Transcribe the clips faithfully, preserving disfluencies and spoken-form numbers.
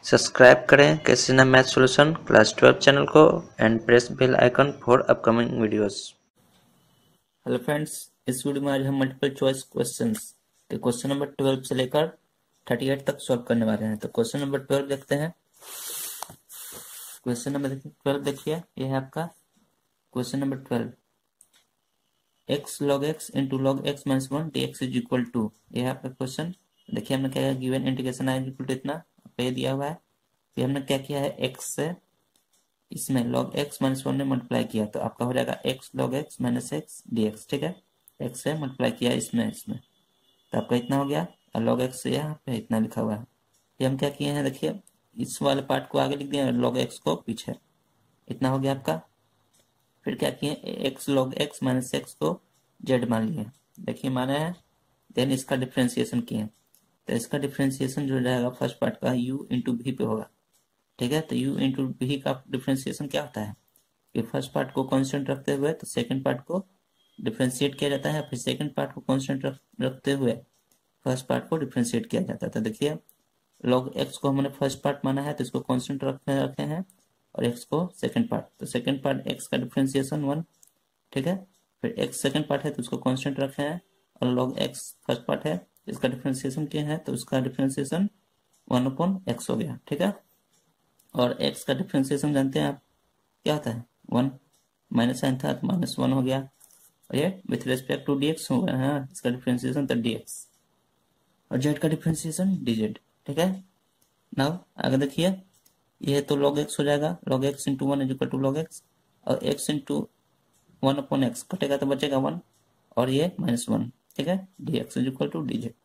Subscribe करें कैसीना math solution class twelve channel को and press bell icon for upcoming videos. Hello friends, इस video में आज हम मल्टीपल चॉइस क्वेश्चंस के क्वेश्चन नंबर ट्वेल्व से लेकर थर्टी एट तक सॉल्व करने वाले हैं। तो क्वेश्चन नंबर ट्वेल्व देखते हैं। क्वेश्चन नंबर ट्वेल्व देखिए, ये है आपका question number twelve. X log X into log x minus one D x is equal to, ये है आपका क्वेश्चन। देखिए हमने क्या किया, given integration I equal to इतना पे दिया हुआ है। फिर हमने क्या किया है, एक्स से इसमें log x माइनस वन ने मल्टीप्लाई किया तो आपका हो जाएगा x log x minus x D x. ठीक है, x से मल्टीप्लाई किया इसमें इसमें तो आपका इतना हो गया, और log x से यहाँ पे इतना लिखा हुआ है। ये हम क्या किए हैं, देखिए इस वाले पार्ट को आगे लिख दिया, log x को पीछे, इतना हो गया आपका। फिर क्या किए, x log x minus X को z मान लिए, देखिए माना है। देन इसका डिफ्रेंसिएशन किए, तो इसका डिफ्रेंसिएशन जो रहेगा फर्स्ट पार्ट का u इंटू भी पे होगा। ठीक है, तो u इंटू भी का डिफ्रेंसिएशन क्या होता है कि फर्स्ट पार्ट को कांस्टेंट रखते हुए तो सेकंड पार्ट को डिफ्रेंशिएट किया जाता है, फिर सेकंड पार्ट को कांस्टेंट रख, रखते हुए फर्स्ट पार्ट को डिफ्रेंशिएट किया जाता है। तो देखिए log x को हमने फर्स्ट पार्ट माना है तो इसको कांस्टेंट रखे रखे हैं, और x को सेकंड पार्ट, तो सेकंड पार्ट x का डिफ्रेंसिएशन वन। ठीक है, फिर x सेकंड पार्ट है तो उसको कांस्टेंट रखे हैं, और log x फर्स्ट पार्ट है इसका डिफ्रेंसिएशन किया है तो उसका डिफ्रेंसिएशन वन अपॉन एक्स हो गया। ठीक है, और x का डिफ्रेंसिएशन जानते हैं आप क्या होता है, वन, माइनस साइन था तो माइनस वन हो गया, और ये with respect to D x हो गया है, इसका डिफ्रेंसिएशन तो डी एक्स, और जेड का डिफ्रेंसिएशन डी जेड। ठीक है, नाउ आगे देखिए, ये तो log x हो जाएगा, log x into one is equal to log x, और x into one upon x कटेगा तो बचेगा वन, और ये माइनस वन। ठीक है, d x is equal to D z.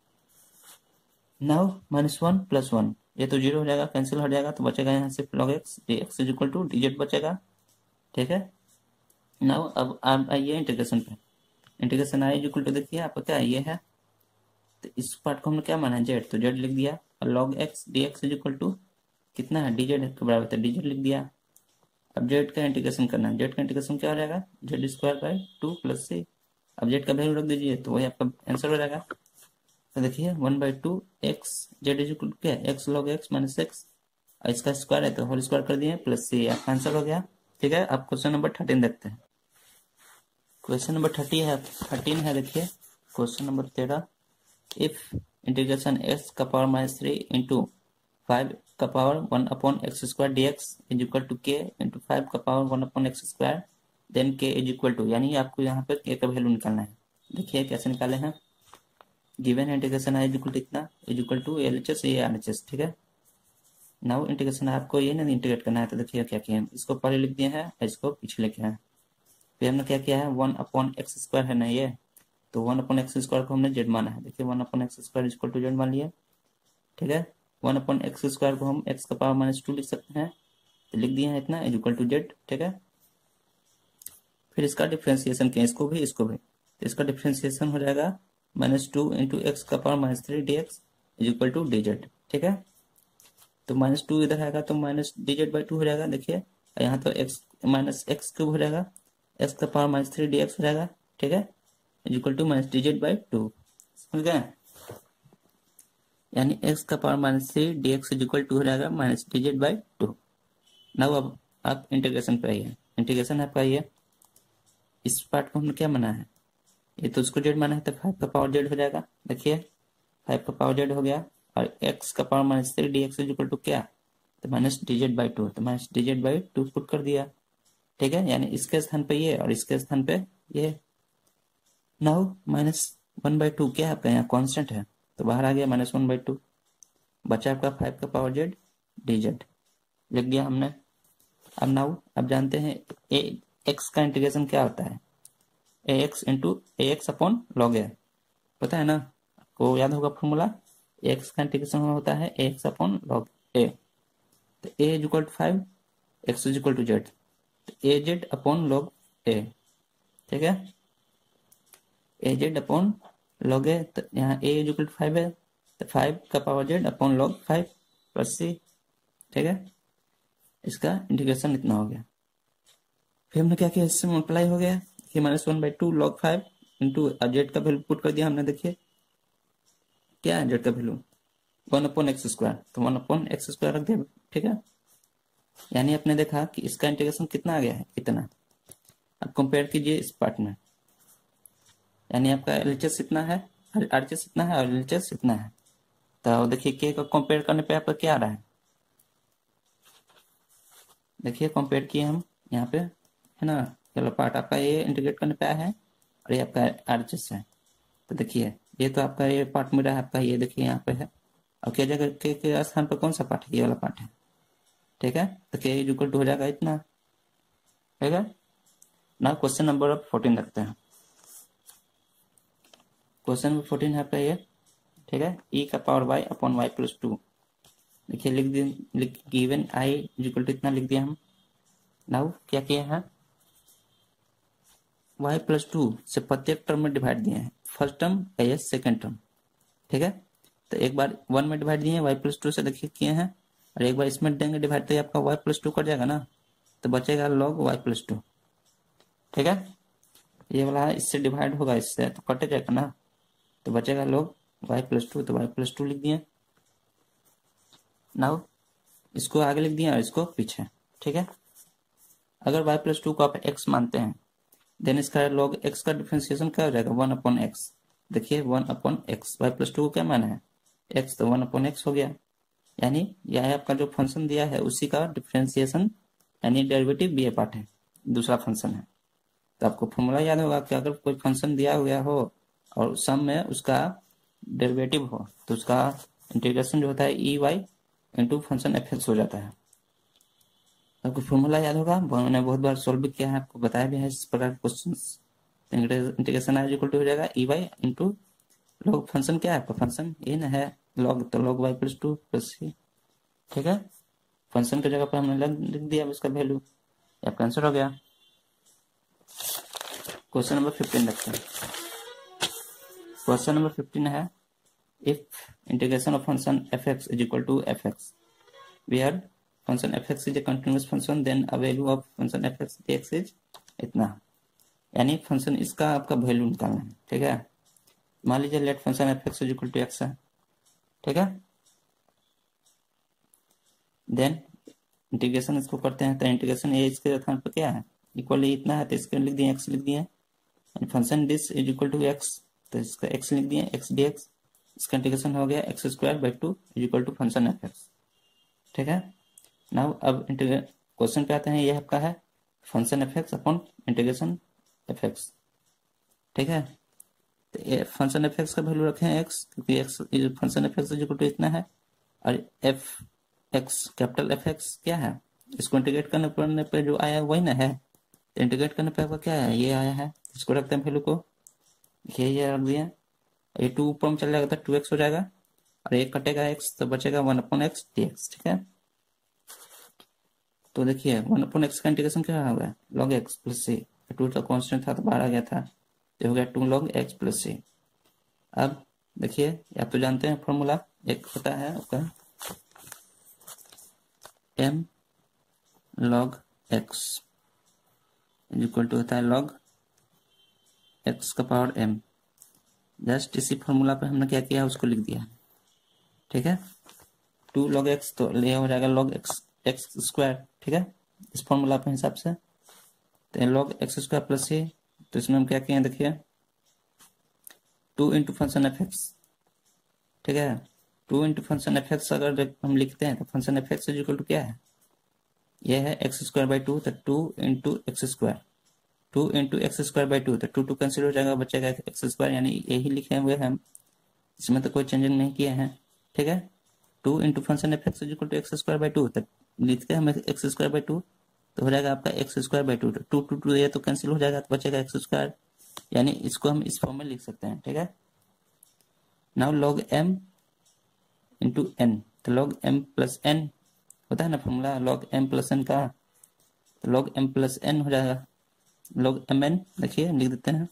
Now minus one plus one, ये तो जीरो हो जाएगा, कैंसिल हो जाएगा, तो बचेगा यहाँ से log x d x is equal to D z बचेगा। ठीक है, नाउ अब आप आइए इंटीग्रेशन पे। इंटीग्रेशन आई इक्वल टू देखिए आपका क्या ये है, तो इस पार्ट को हमने क्या माना है, जेड, तो जेड लिख दिया, और log x dx is equal to कितना है, डी जेड के बराबर, तो डी जेड लिख दिया। अब जेड का इंटीग्रेशन करना है, जेड का इंटीग्रेशन क्या हो जाएगा, z square by two plus सी। अब जेड का वैल्यू रख दीजिए तो वही आपका आंसर हो जाएगा। तो देखिए one by two x z is equal to क्या है, x log x minus x, और इसका स्क्वायर है तो होल स्क्वायर कर दिए प्लस सी, आपका आंसर हो गया। ठीक है, अब क्वेश्चन नंबर थर्टीन देखते हैं। क्वेश्चन नंबर थर्टी है थर्टीन है देखिए, क्वेश्चन नंबर तेरह। इफ इंटीग्रेशन एक्स का power minus three into five का power one upon x square D x is equal to k into five का power one upon x square then k is equal to, यानी आपको यहाँ पर के का value निकालना है। देखिए कैसे निकाले हैं, गिवन इंटीग्रेशन है इज इक्वल टू इतना is equal to L H S A R H S. ठीक है, नाउ इंटीग्रेशन आपको ये नहीं इंटीग्रेट करना है, तो देखिए क्या किया, इसको पहले लिख दिए हैं, इसको पीछे लिखे हैं। फिर हमने क्या किया है, वन अपॉन एक्स स्क्वायर है ना ये, तो वन अपॉन एक्स स्क्वायर को हमने जेड माना है। देखिए one upon x square equal to z मान लिया। ठीक है, वन अपॉन एक्स स्क्वायर को हम एक्स का पावर माइनस टू लिख सकते हैं, तो लिख दिए हैं इतना इज इक्वल टू जेड। ठीक है, फिर इसका डिफ्रेंसिएशन किया, इसको भी इसको भी, तो इसका डिफ्रेंसिएशन हो जाएगा माइनस टू इंटू एक्स का power minus three d x is equal to D Z. ठीक है, तो माइनस टू इधर आएगा तो minus d z by two हो जाएगा। देखिए यहाँ तो एक्स माइनस एक्स क्यूब हो जाएगा, एक्स का power minus three d x हो जाएगा। ठीक है, equal to minus d z by two, समझ गए, यानी एक्स का power minus three d x equal to हो जाएगा minus d z by two. Now अब आप इंटीग्रेशन पे आइए, इंटीग्रेशन आपका ये, इस पार्ट को हमने क्या माना है, ये तो उसको जेड माना है, तो फाइव का पावर जेड हो जाएगा। देखिए फाइव का पावर जेड हो गया, और एक्स का power minus three d x equal to क्या, तो minus d z by two, तो minus d z by two put कर दिया। ठीक है, यानी इसके स्थान पे ये और इसके स्थान पे ये। Now minus one by two क्या है आपका, यहाँ कॉन्स्टेंट है तो बाहर आ गया माइनस वन बाई टू, बचा आपका फाइव का पावर जेड डी जेड लिख दिया हमने। अब नाउ अब जानते हैं ए एक्स का इंटीग्रेशन क्या होता है, ए x into a x upon log a, पता है ना आपको, याद होगा फॉर्मूला, एक्स का इंटीग्रेशन होता है ए एक्स अपॉन लॉग ए, तो a is equal to five, x is equal to z, तो a z upon log a. ठीक है, ए जेड अपॉन लॉग ए, तो यहाँ a is equal to five है, तो फाइव का power z upon log five plus सी। ठीक है, इसका इंटीग्रेशन इतना हो गया। फिर हमने क्या किया, इससे मल्टीप्लाई हो गया, ये minus one by two log five into z का वैल्यू पुट कर दिया हमने। देखिए क्या है जेड का value, one upon x square, तो वन अपॉन एक्स स्क्वायर रख दिया, ठीक है। यानी आपने देखा कि इसका इंटीग्रेशन कितना आ गया है, इतना। अब कंपेयर कीजिए इस पार्ट में, यानी आपका एलएचएस इतना है, आरएचएस इतना है और एलएचएस इतना है। तो देखिए के का कंपेयर करने पे आपका क्या आ रहा है, देखिए कंपेयर किए हम यहाँ पे, है ना। चलो पार्ट आपका ये इंटीग्रेट करने पे आया है और ये आपका आरएचएस है। तो देखिए ये तो आपका ये पार्ट मिला है आपका, ये देखिए यहाँ पे है। और क्या जगह के, के स्थान पर कौन सा पार्ट है, ये वाला पार्ट है, ठीक है। तो के इक्वल टू हो जाएगा इतना, ठीक है ना। क्वेश्चन नंबर फोर्टीन रखते हैं। क्वेश्चन नंबर फोर्टीन है आपका ये, ठीक है। ई का power y upon y plus two, देखिए लिख दिए, लिख गिवन आई इक्वल टू इतना लिख दिया हम। नाउ क्या किया है, वाई प्लस टू से प्रत्येक टर्म में डिवाइड दिए हैं, फर्स्ट टर्म या सेकेंड टर्म, ठीक है। तो एक बार वन में डिवाइड दिए हैं वाई प्लस टू से, देखिए किए हैं, और एक बार इसमें देंगे डिवाइड, तो आपका वाई प्लस टू कट जाएगा ना, तो बचेगा लॉग वाई प्लस टू, ठीक है। ये वाला है, इससे डिवाइड होगा इससे तो कट जाएगा ना, तो बचेगा लॉग वाई प्लस टू, तो वाई प्लस टू लिख दिए। नाउ इसको आगे लिख दिया और इसको पीछे, ठीक है। अगर y प्लस टू को आप x मानते हैं, देन इसका लॉग x का डिफरेंशिएशन क्या हो जाएगा, वन अपॉन एक्स। देखिए one upon x, y plus two को क्या माना है, x, तो वन अपॉन एक्स हो गया। यानी यह आपका जो फंक्शन दिया है उसी का डिफरेंशिएशन यानी डेरिवेटिव बी ए पार्ट है, दूसरा फंक्शन है। तो आपको फॉर्मूला याद होगा कि अगर कोई फंक्शन दिया हुआ हो और सम में उसका डेरिवेटिव हो, तो उसका इंटीग्रेशन जो होता है e y into function F x हो जाता है। आपको फॉर्मूला याद होगा, मैंने बहुत बार सॉल्व भी किया है, आपको बताया भी है इस प्रकार के question. Integration I equal to हो जाएगा e y into log, function क्या है आपका, फंक्शन ये ना है लॉग, तो log y plus two plus सी, ठीक है। फंक्शन की जगह पर हमने लिख दिया उसका वैल्यू, आपका आंसर हो गया। क्वेश्चन नंबर फिफ्टीन देखते हैं। क्वेश्चन नंबर फिफ्टीन है, if integration of function F x is equal to f x where function F x is a continuous function, then a value of function F x D x is इतना। यानी function इसका आपका value निकालना है, ठीक है। मान लीजिए let function F x is equal to x है, ठीक है। देन इंटीग्रेशन इसको करते हैं, तो इंटीग्रेशन ये इसके स्थान पर क्या है, इक्वल इतना है, तो इसके लिख दिए एक्स लिख दिए। Function this is equal to x, तो इसका एक्स लिख दिए, एक्स डी एक्स। इसका इंटीग्रेशन हो गया x square by two is equal to function F x, ठीक है। नाउ अब क्वेश्चन पे आते हैं, ये आपका है function F x upon integration f x, ठीक है। तो फंक्शन एफ एक्स का वैल्यू रखे हैं एक्स, क्योंकि x function F x equal to इतना है, और f x capital f x क्या है, इसको इंटीग्रेट करने पड़ने पे जो आया वही ना है, तो इंटीग्रेट करने पे आपका क्या है, ये आया है, इसको रखते हैं वैल्यू को, ये ये रख दिया। ये टू ऊपर में चल जाएगा तो टू एक्स हो जाएगा, और एक कटेगा एक्स तो बचेगा one upon x D x, ठीक है। तो देखिए वन अपॉन एक्स का इंटीग्रेशन क्या होगा, log x plus c, two का कॉन्स्टेंट था तो बाहर आ गया था, तो हो गया टू लॉग एक्स प्लस सी। अब देखिए आप तो जानते हैं फॉर्मूला, एक होता है आपका m log x equal to होता है लॉग एक्स का पावर एम। जस्ट इसी फॉर्मूला पे हमने क्या किया उसको लिख दिया, ठीक है। टू लॉग एक्स तो ये हो जाएगा लॉग एक्स एक्स स्क्वायर, ठीक है, इस फॉर्मूला पे हिसाब से। तो log x square plus c, तो इसमें हम क्या किए हैं, देखिए two into function F x, ठीक है। Two into function F x अगर हम लिखते हैं तो function F x equal to क्या है, ये है एक्स स्क्वायर बाई टू, तो two into x square, two into x square by two, तो टू टू कैंसिल हो जाएगा, बचेगा एक्स स्क्वायर, यानी यही लिखे हुए हैं हम, इसमें तो कोई चेंजिंग नहीं किए हैं, ठीक है। Two into function F x equal to x square by two, तो लिखते हैं हम एक्स स्क्वायर बाई टू, तो हो जाएगा आपका x square by two, two two two ये तो कैंसिल हो जाएगा, तो बचेगा एक्स स्क्वायर, यानी इसको हम इस फॉर्म में लिख सकते हैं, ठीक है। Now log m into n, तो लॉग एम प्लस एन होता है ना formula log m plus n का, तो लॉग एम प्लस एन हो जाएगा लॉग एम एन, देखिए लिख देते हैं,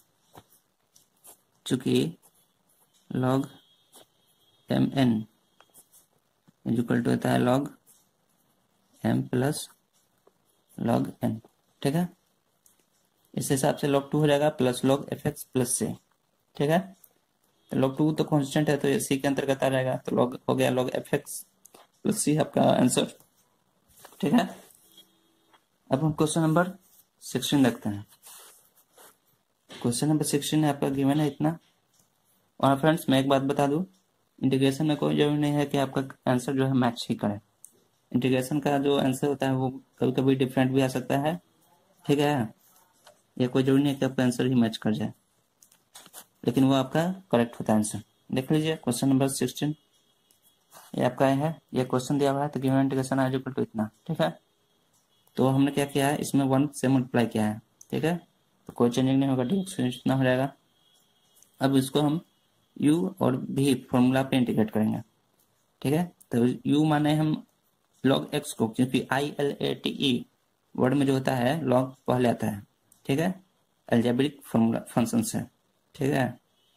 चूंकि log m n equal to होता है log m plus log n, ठीक है। इस हिसाब से लॉग टू हो जाएगा plus log f x plus c, ठीक है। तो लॉग टू तो कांस्टेंट है तो ये सी के अंतर्गत आ जाएगा, तो लॉग हो गया लॉग एफ एक्स प्लस सी आपका आंसर। ठीक है, अब हम क्वेश्चन नंबर सिक्सटीन देखते हैं। क्वेश्चन नंबर सिक्सटीन है आपका गिवन है इतना। और फ्रेंड्स मैं एक बात बता दूं, इंटीग्रेशन में कोई जरूरी नहीं है कि आपका आंसर जो है मैच ही करे। इंटीग्रेशन का जो आंसर होता है वो कभी कभी डिफरेंट भी आ सकता है। ठीक है, ये कोई जरूरी नहीं है कि आपका आंसर ही मैच कर जाए, लेकिन वो आपका करेक्ट होता है आंसर। देख लीजिए क्वेश्चन नंबर सिक्सटीन, ये आपका है, ये क्वेश्चन दिया हुआ है तो given integration is equal to इतना। ठीक है, तो हमने क्या किया है, इसमें वन से मल्टीप्लाई किया है। ठीक है, तो कोई चेंजिंग नहीं होगा, डायरेक्ट इतना हो जाएगा। अब इसको हम u और v फॉर्मूला पे इंटीग्रेट करेंगे। ठीक है, तो u माने हम log x को, क्योंकि I L A T E word में जो होता है log पहले आता है। ठीक है, अलजेब्रिक फॉर्मूला फंक्शन से। ठीक है,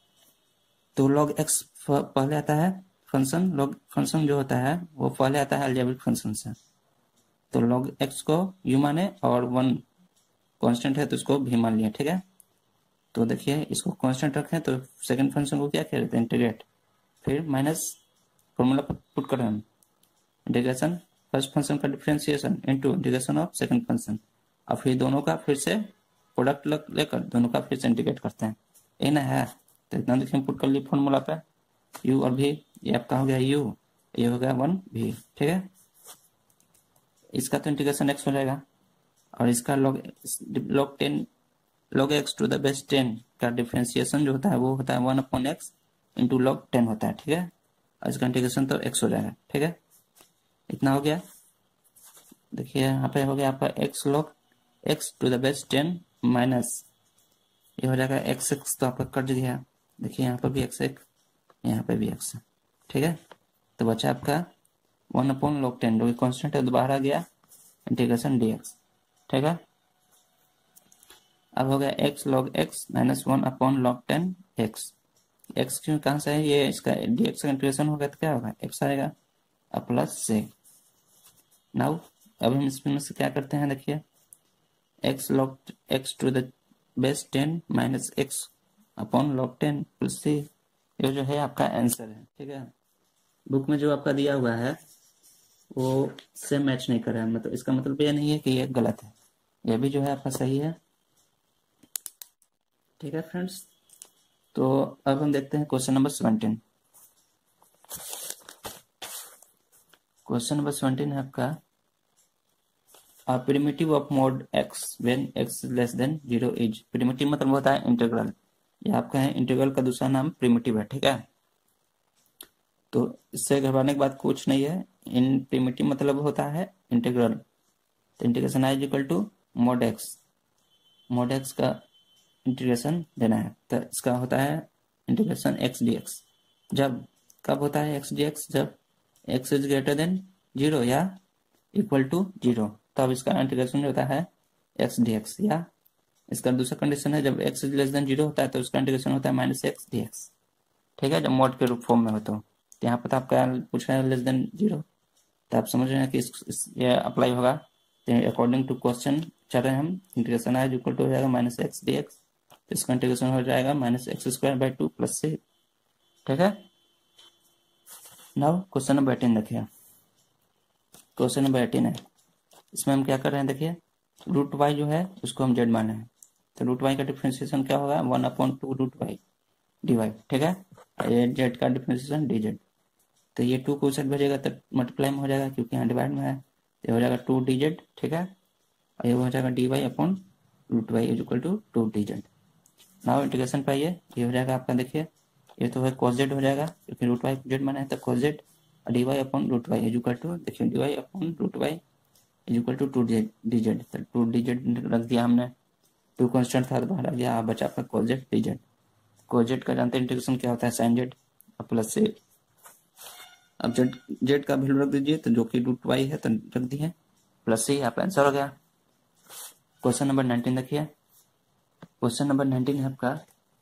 तो log x पहले आता है फंक्शन, log फंक्शन जो होता है वो पहले आता है अलजेब्रिक फंक्शन से। तो log x को u माने और वन कांस्टेंट है तो इसको v मान लिया। ठीक है, तो देखिए इसको कांस्टेंट रखें तो सेकंड फंक्शन को क्या किया जाता है, इंटीग्रेट, फिर माइनस फॉर्मूला पुट करें हम, इंटीग्रेशन फर्स्ट फंक्शन का differentiation into integration of second function, और फिर दोनों का फिर से प्रोडक्ट लेकर दोनों का फिर से इंटीग्रेट करते हैं। ये ना है, तो इतना देखिए पुट कर लिए फॉर्मूला पे, u और v, ये आपका हो गया u, ये हो गया वन v। ठीक है, इसका तो इंटीग्रेशन x हो जाएगा, और इसका log log ten log x to the base ten का डिफरेंशिएशन जो होता है वो होता है one upon x into log ten होता है। ठीक है, और इसका इंटीग्रेशन तो x हो जाएगा। ठीक है, इतना हो गया। देखिए यहाँ पे हो गया आपका x log x to the base ten minus ये हो जाएगा एक्स एक्स तो आपका कट गया। देखिए यहाँ पर भी एक्स एक, यहाँ पे भी एक्स। ठीक है, तो बचा आपका वन अपॉन लॉग टेन जो कि कॉन्स्टेंट है दोबारा गया इंटीग्रेशन डी एक्स। ठीक है, अब हो गया x log x minus one upon log ten x. X क्यों कहाँ से है, ये इसका डी एक्स का इंटीग्रेशन होगा तो क्या होगा, x आएगा और प्लस से। नाउ अब हम इसमें से क्या करते हैं, देखिए x log x to the base ten minus x upon log ten plus c, ये जो है आपका आंसर है। ठीक है, बुक में जो आपका दिया हुआ है वो से मैच नहीं कर रहा है, मतलब इसका मतलब ये नहीं है कि ये गलत है, ये भी जो है आपका सही है। ठीक है फ्रेंड्स, तो अब हम देखते हैं question number seventeen. Question number seventeen है आपका primitive of mod x when x less than zero is. Primitive मतलब होता है इंटीग्रल, ये आपका है इंटीग्रल का दूसरा नाम प्रिमिटिव है। ठीक है, तो इससे घबराने की बात कुछ नहीं है, इन प्रिमिटिव मतलब होता है इंटीग्रल। तो integration I is equal to mod x, mod x का इंटीग्रेशन देना है, तो इसका होता है इंटीग्रेशन एक्स डी एक्स। जब कब होता है एक्स डी एक्स, जब x is greater than zero या इक्वल टू जीरो, तब इसका इंटीग्रेशन होता है एक्स डी एक्स। या इसका दूसरा कंडीशन है जब x is less than zero होता है तो उसका इंटीग्रेशन होता है माइनस एक्स डी एक्स। ठीक है, जब मॉड के रूप फॉर्म में हो तो यहाँ पर आपका पूछ रहा है लेस देन जीरो, तो आप समझ रहे हैं कि इस, इस, ये अप्लाई होगा। तो अकॉर्डिंग टू क्वेश्चन चल रहे हैं हम, इंटीग्रेशन आई इक्वल टू हो जाएगा माइनस एक्स डी एक्स, इसका इंटीग्रेशन हो जाएगा minus x square by two plus सी। ठीक है, नाउ क्वेश्चन नंबर एटीन देखिए, क्वेश्चन नंबर एटीन है, इसमें हम क्या कर रहे हैं, देखिए रूट वाई जो है उसको हम जेड माने हैं, तो रूट वाई का डिफरेंशिएशन क्या होगा, one upon two root y d y. ठीक है, ये जेड का डिफरेंशिएशन डी जेड, तो ये टू को साइड भेजेगा तब मल्टीप्लाई में हो जाएगा क्योंकि यहाँ डिवाइड में है, तो ये हो जाएगा टू डी जेड। ठीक है, और ये हो जाएगा d Y upon root y is equal to two D z. Now integration पाइए, ये हो जाएगा आपका, देखिए ये तो है cos z हो जाएगा क्योंकि रूट वाई जेड माना है, तो cos z और d Y upon root y is equal to, देखिए d Y upon root y is equal to two D Z, तो टू डी जेड रख दिया हमने, टू कॉन्स्टेंट था बाहर आ गया, आप बचा आपका cos z d z. cos z का जानते हैं इंटीग्रेशन क्या होता है, साइन जेड और प्लस से। अब जेड जेड का वैल्यू रख दीजिए, तो जो कि रूट वाई है तो रख दिए प्लस से, आपका आंसर हो गया। क्वेश्चन नंबर नाइनटीन देखिए, क्वेश्चन नंबर नाइनटीन है आपका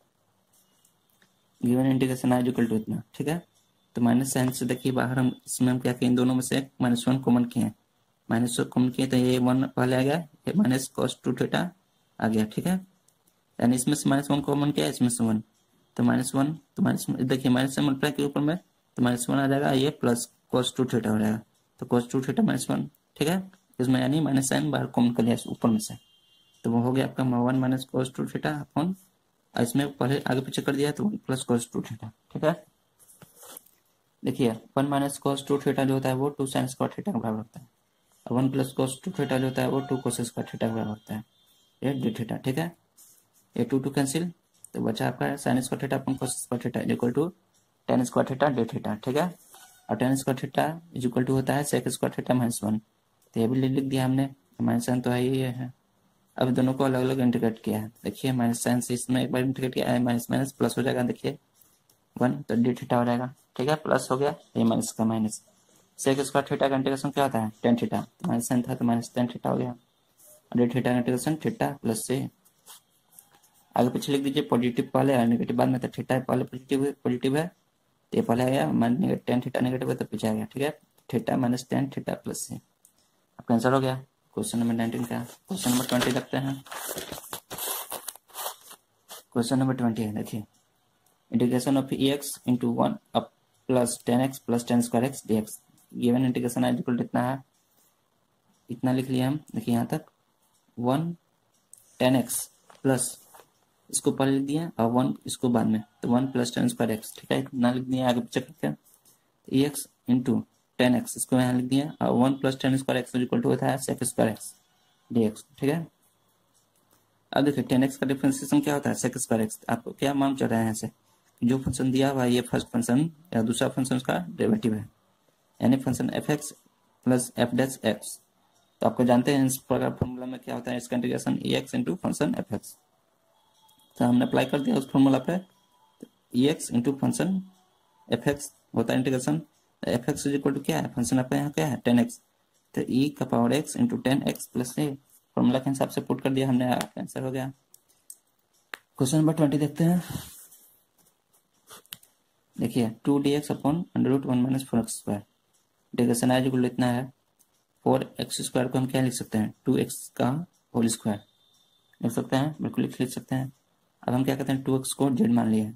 given integration I equal to इतना। ठीक है, तो माइनस साइन से देखिए बाहर हम इसमें हम क्या किए, इन दोनों में से माइनस वन कॉमन किए हैं, माइनस वन कॉमन किए तो ये वन पहले आ गया, ये माइनस कॉस टू थीटा आ गया। ठीक है, यानी इसमें से माइनस वन कॉमन किया, इसमें से वन, तो माइनस वन, तो माइनस देखिए माइनस से मल्टीप्लाई के ऊपर में तो माइनस वन आ जाएगा, ये प्लस कॉस टू थीटा हो जाएगा, तो cos two theta minus one, ठीक है। इसमें यानी माइनस साइन बाहर कॉमन कर लिया ऊपर में से, तो वो हो गया आपका one minus cos two theta upon, इसमें पहले आगे पीछे कर दिया तो one plus cos two theta, ठीक है। देखिए one minus cos two theta जो होता है वो टू साइन स्क्वायर थीटा के बराबर होता है, और one plus cos two theta जो होता है वो टू कोस स्क्वायर थीटा के बराबर होता है, ये डी थीटा, ठीक है। ये टू टू कैंसिल, तो बचा आपका sine square theta upon cos square theta is equal to tan square theta d theta, ठीक है। और tan square theta is equal to होता है sec square theta minus one, तो ये भी लिख दिया हमने, माइनस साइन तो है ही है। अब दोनों को अलग अलग इंटीग्रेट किया है, देखिए माइनस साइन से इसमें एक बार इंटीग्रेट किया है, माइनस माइनस प्लस हो जाएगा, देखिए वन तो डी थीटा हो जाएगा, ठीक है, प्लस हो गया, ये माइनस का माइनस, सेक स्क्वायर थीटा का इंटीग्रेशन क्या होता है टेन थीटा, तो माइनस साइन था तो माइनस टेन थीटा हो गया, डी थीटा का इंटीग्रेशन थीटा प्लस से, आगे पीछे लिख दीजिए, पॉजिटिव पहले और नेगेटिव बाद में, तो थीटा पहले पॉजिटिव है पॉजिटिव है तो ये पहले आया, माइनस टेन थीटा नेगेटिव है तो पीछे आ गया, ठीक है, theta minus tan theta plus C. आपका आंसर हो गया क्वेश्चन नंबर नाइनटीन का। क्वेश्चन नंबर ट्वेंटी देखते हैं। क्वेश्चन नंबर ट्वेंटी है, देखिए integration of e x into one up plus tan x plus tan square x D x, given integration है equal इतना है, इतना लिख लिया हम, देखिए यहाँ तक वन टेन एक्स प्लस इसको पहले लिख दिया और वन इसको बाद में, तो one plus tan square x, ठीक है, इतना लिख दिया, आगे पीछे करके e x into tan x इसको यहाँ लिख दिया, और one plus tan square x equal to होता है sec square x D x, ठीक है। अब देखिए टेन एक्स का डिफरेंशिएशन क्या होता है सेक स्क्वायर एक्स, आपको क्या मालूम चल रहा है यहाँ से, जो फंक्शन दिया हुआ है ये फर्स्ट फंक्शन या दूसरा फंक्शन उसका डेरिवेटिव है, यानी function F x plus f dash x, तो आपको जानते हैं इस प्रकार फॉर्मूला में क्या होता है, इसका integration e x into function F x, तो हमने अप्लाई कर दिया उस फॉर्मूला पे, e x into function F x होता है integration, f x is equal to क्या है, फंक्शन आपका यहाँ क्या है टेन एक्स, तो ई का power x into tan x plus a, formula के हिसाब से पुट कर दिया हमने, आपका आंसर हो गया। क्वेश्चन नंबर ट्वेंटी देखते हैं। देखिए two D x upon under root one minus four x square, integration I equal इतना है, फोर एक्स स्क्वायर को हम क्या लिख सकते हैं टू एक्स का होल स्क्वायर लिख सकते हैं, बिल्कुल लिख सकते हैं। अब हम क्या करते हैं टू एक्स को जेड मान लिया,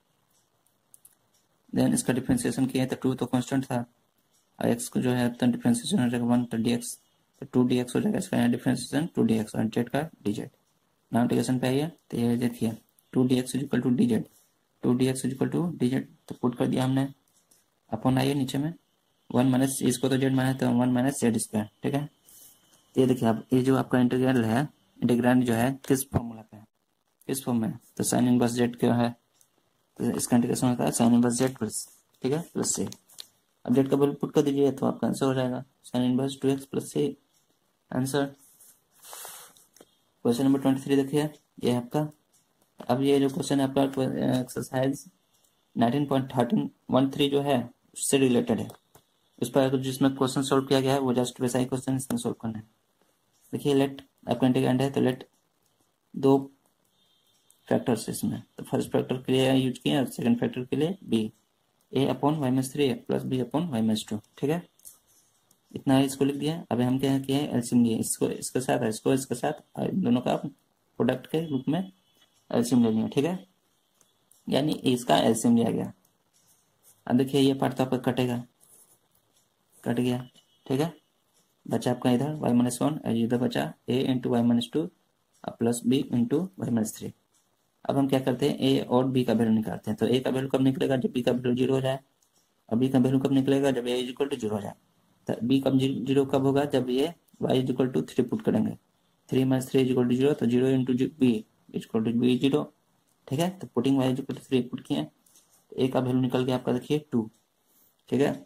देन इसका डिफरेंशिएशन किया तो टू तो कांस्टेंट था, और एक्स को जो है तो डिफरेंशिएशन हो जाएगा वन, तो डी एक्स तो टू डी एक्स हो जाएगा, इसका यहाँ डिफरेंशिएशन टू डी एक्स और जेड का डी जेड, नाउ इंटीग्रेशन पे आइए, तो ये देखिए two D x equal to D Z, two D x equal to D Z, तो पुट कर दिया हमने, अपॉन आइए नीचे में वन माइनस इसको तो जेड माना है तो वन माइनस जेड स्क्वायर, ठीक है। ये देखिए अब ये जो आपका इंटीग्रल है, इंटीग्रैंड जो है किस फॉर्मूला पे है, किस फॉर्म में, तो साइन इनवर्स जेड क्या है, तो इसका इंटीग्रेशन होता है साइन इनवर्स जेड प्लस, ठीक है, प्लस से, अब जेड का वैल्यू पुट कर दीजिए तो आपका आंसर हो जाएगा sine inverse two x plus C, answer. Question number twenty three देखिए, ये आपका, अब ये जो क्वेश्चन है आपका exercise nineteen point thirteen one three जो है उससे रिलेटेड है, उस पर जिसमें क्वेश्चन सोल्व किया गया है वो जस्ट वैसा ही क्वेश्चन इसमें सोल्व करना है। देखिए लेट आपका इंटीग्रैंड है, तो लेट दो फैक्टर्स इसमें, तो फर्स्ट फैक्टर के लिए यूज किया, सेकंड फैक्टर के लिए b, a upon y minus three plus b upon y minus two, ठीक है, इतना है, इसको लिख दिया। अब हम क्या किए एलसीएम लिए, इसको इसके साथ इसको इसके साथ दोनों का प्रोडक्ट के रूप में एलसीएम ले लिया, ठीक है, यानी इसका एलसीएम लिया गया। अब देखिए ये पार्ट तो आपका कटेगा, कट गया, ठीक है, बचा आपका इधर वाई माइनस वन, इधर बचा a into y minus two plus b into y minus three. अब हम क्या करते हैं ए और बी का वैल्यू निकालते हैं, तो ए का वैल्यू कब निकलेगा जब बी का वैल्यू जीरो हो जाए, और बी का वैल्यू कब निकलेगा जब a is equal to zero हो जाए, तो बी कब जीरो कब होगा जब ये y is equal to three put करेंगे, three minus three is equal to zero, तो zero into b is equal to b zero, ठीक है, तो putting y is equal to three put किए, ए का वैल्यू निकल गया आपका देखिए टू, ठीक है।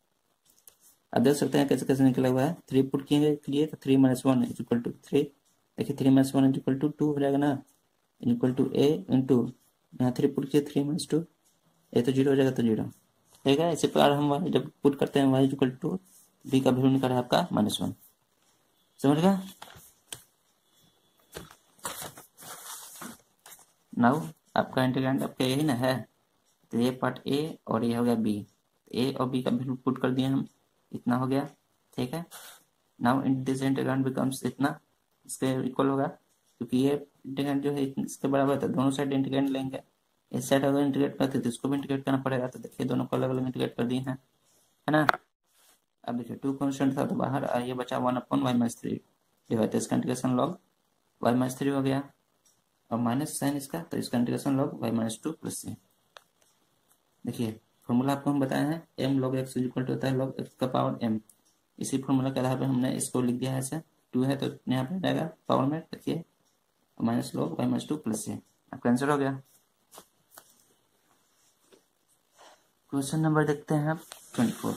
अब देख सकते हैं कैसे कैसे निकला हुआ है, थ्री पुट किए लिए तो three minus one is equal to three, देखिए three minus one is equal to two हो जाएगा ना, is equal to a into यहाँ थ्री पुट किए थ्री माइनस टू, ए तो जीरो हो जाएगा तो जीरो, ठीक है। इसी प्रकार हम जब पुट करते हैं y is equal to b का वैल्यू निकला है आपका माइनस वन, समझ गया। नाउ आपका इंटीग्रैंड आपका यही ना है, तो ये पार्ट ए और ये हो गया बी, ए और बी का वैल्यू पुट कर दिए हम, इतना हो गया, ठीक है। Now in this integrand becomes इतना, इसके इक्वल होगा, क्योंकि ये इंटीग्रैंड जो है इसके बराबर था, दोनों साइड इंटीग्रैंड लेंगे, इस साइड अगर इंटीग्रेट करते तो इसको भी इंटीग्रेट करना पड़ेगा। तो देखिए दोनों को अलग अलग इंटीग्रेट कर दिए हैं, है ना। अब देखिए टू कॉन्स्टेंट था तो बाहर ये बचा one upon y minus three divide, तो इसका integration log y minus three हो गया, और माइनस साइन इसका, तो इसका integration log y minus two plus C. देखिए फॉर्मूला आपको हम बताए हैं, m log x equal to होता है लॉग एक्स का पावर एम। इसी फॉर्मूला के आधार पर हमने इसको लिख दिया है ऐसे, टू है तो यहाँ पर जाएगा पावर में, देखिए minus log y minus two plus सी। आपका आंसर हो गया। क्वेश्चन नंबर देखते हैं आप twenty four.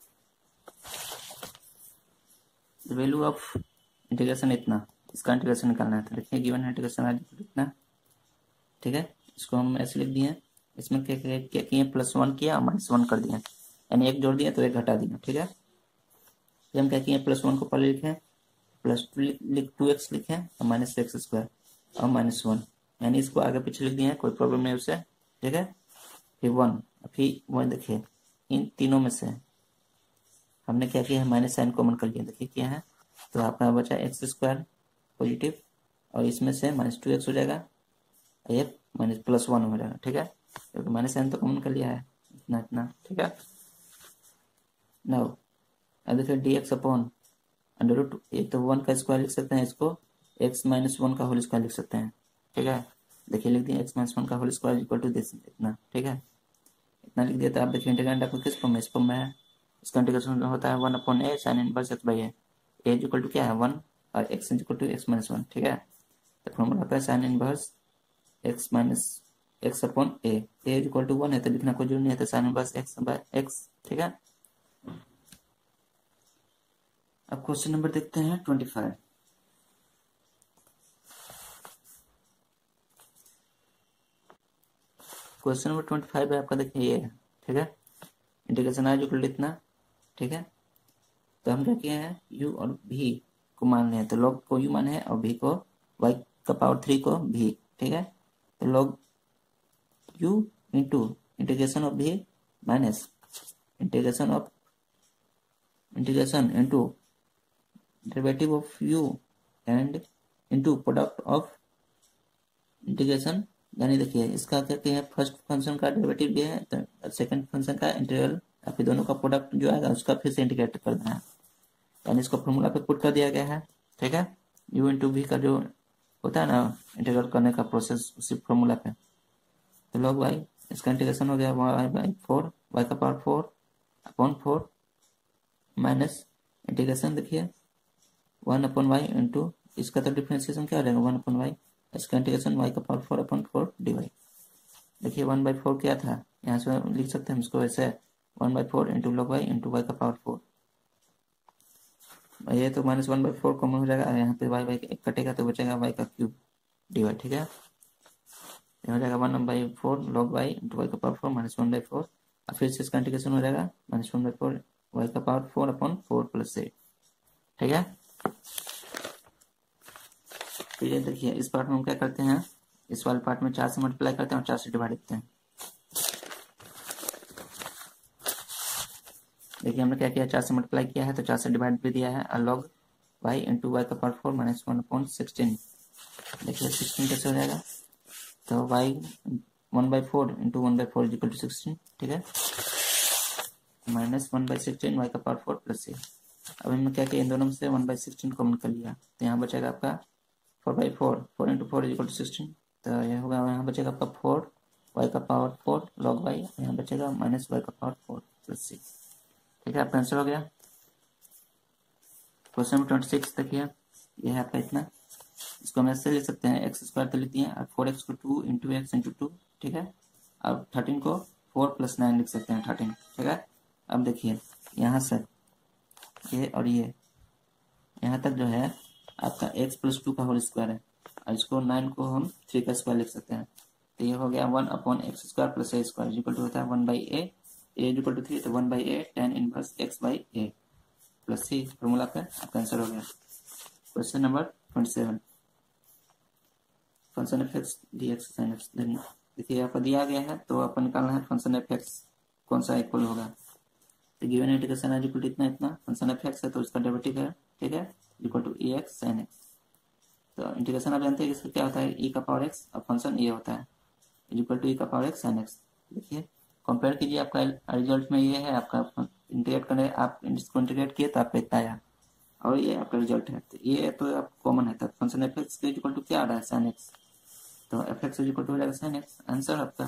The value of integration इतना, इसका इंटीग्रेशन निकालना है। तो देखिए गिवन इंटीग्रेशन है इतना, ठीक है। इसको हम ऐसे लिख दिए, इसमें क्या क्या क्या किए, प्लस वन किया और माइनस वन कर दिया, यानी एक जोड़ दिया तो एक घटा दिया, ठीक है। फिर हम क्या किए, प्लस वन को पहले लिखे, प्लस टू लिख टू एक्स लिखे और माइनस एक्स स्क्वायर और माइनस वन, यानी इसको आगे पीछे लिख दिए, कोई प्रॉब्लम नहीं उससे, ठीक है। फिर वन, फिर वन, देखिए इन तीनों में से हमने क्या किया है, माइनस साइन कॉमन कर लिया, देखिए क्या है, तो आपका बचा एक्स स्क्वायर पॉजिटिव, और इसमें से माइनस टू एक्स हो जाएगा, ये माइनस प्लस वन हो जाएगा, ठीक है, क्योंकि माइनस साइन तो कॉमन कर लिया है, इतना इतना, ठीक है। नाउ अब देखिए d x upon under root, एक तो वन का स्क्वायर लिख सकते हैं, इसको एक्स माइनस वन का होल स्क्वायर लिख सकते हैं, ठीक है। देखिए लिख दिए एक्स माइनस वन का whole square equal to this इतना, ठीक है, इतना लिख दिया। तो आप देखिए इंटीग्रेंड आपको किस फॉर्म में, इस फॉर्म में है, इसका इंटीग्रेशन होता है one upon a sine inverse x by a, a equal to क्या है वन और x equal to x minus one, ठीक है। तो फॉर्मूला पे sine inverse x minus x upon a, a equal to one है तो लिखना कोई जरूरी नहीं है, तो sine inverse x by x, ठीक है। अब क्वेश्चन नंबर देखते हैं twenty five. Question number twenty five है आपका, देखिए ये है, ठीक है। इंटीग्रेशन आज इक्वल इतना, ठीक है। तो हम क्या किए हैं, u और v को मान रहे हैं, तो log को u मान है और v को y का पावर थ्री को v, ठीक है। तो log u into integration of v minus integration of integration into derivative of u and into product of integration, यानी देखिए इसका क्या क्या है, फर्स्ट फंक्शन का डेरिवेटिव ये है, तो सेकंड फंक्शन का इंटीग्रल, फिर दोनों का प्रोडक्ट जो आएगा उसका फिर से इंटीग्रेट करना है, यानी इसको फॉर्मूला पे पुट कर दिया गया है, ठीक है। u इंटू वी का जो होता है ना इंटीग्रेट करने का प्रोसेस, उसी फॉर्मूला पे, तो log y, इसका इंटीग्रेशन हो गया y बाई फोर, वाई का power four upon four minus integration देखिए वन अपॉन वाई इंटू, इसका तो डिफ्रेंसिएशन क्या हो जाएगा वन अपॉन वाई, इसका इंटीग्रेशन वाई का power four upon four d y. देखिए वन बाई फोर क्या था, यहाँ से लिख सकते हैं इसको ऐसे, one by four into log y into y का पावर फोर, ये तो minus one by four common हो जाएगा, यहाँ पे वाई वाई एक कटेगा तो बचेगा वाई का क्यूब डी वाई, ठीक है। ये हो जाएगा one by four log y into y का power four minus one by four, और फिर से इसका इंटीग्रेशन हो जाएगा minus one by four y का power four upon four plus eight, ठीक है। तो ये देखिए इस पार्ट में हम क्या करते हैं, इस वाले पार्ट में चार से मल्टीप्लाई करते हैं और चार से डिवाइड करते हैं। देखिए हमने क्या किया, चार से मल्टीप्लाई किया है तो चार से डिवाइड भी दिया है, और लॉग वाई इंटू वाई का power four minus one upon sixteen, देखिए सिक्सटीन कैसे हो जाएगा, तो y one by four into one by four equal to sixteen, ठीक है, minus one by sixteen y का पावर फोर प्लस सी। अब हमने क्या किया, इन दोनों में से वन बाई सिक्सटीन कॉमन कर लिया, तो यहाँ बचेगा आपका four by four, four into four equal to sixteen, तो यह होगा, यहाँ बचेगा आपका फोर वाई का पावर फोर लॉग वाई, यहाँ बचेगा माइनस वाई का पावर फोर प्लस सी, ठीक है। आपका आंसर हो गया। क्वेश्चन नंबर ट्वेंटी सिक्स देखिए, ये है आपका इतना, इसको हम ऐसे लिख सकते हैं, एक्स स्क्वायर तो लिख दिए और फोर एक्स को two into x into two, ठीक है, अब थर्टीन को फोर प्लस नाइन लिख सकते हैं थर्टीन, ठीक है। अब देखिए यहाँ से ये और ये यहाँ तक जो है आपका एक्स प्लस टू का होल स्क्वायर है, और इसको नाइन को हम थ्री का स्क्वायर लिख सकते हैं, तो ये हो गया one upon x square plus a square equal to होता है one by a, a equal to three, तो one by a tan inverse x by a plus C, formula पे आपका आंसर हो गया। Question number twenty seven, function F x D x sine x, देखिए आपको दिया गया है तो आपको निकालना है फंक्शन एफ एक्स कौन सा इक्वल होगा, तो गिवन इंटीग्रेशन है इक्वल टू इतना इतना, फंक्शन एफ एक्स है तो इसका डेरिवेटिव है, ठीक है, equal to e x sine x, तो इंटीग्रेशन आप जानते हैं इसका क्या होता है, ई का पावर एक्स और फंक्शन ये होता है इज इक्वल टू ए का पावर एक्स साइन एक्स। देखिए कंपेयर कीजिए, आपका रिजल्ट में ये है, आपका इंटीग्रेट करने आप इसको इंटीग्रेट किए तो आपका इतना आया और ये आपका रिजल्ट है। तो ये तो आप कॉमन है, तो function F x is equal to क्या आ रहा है साइन एक्स, तो f x is equal to हो जाएगा साइन एक्स। आंसर आपका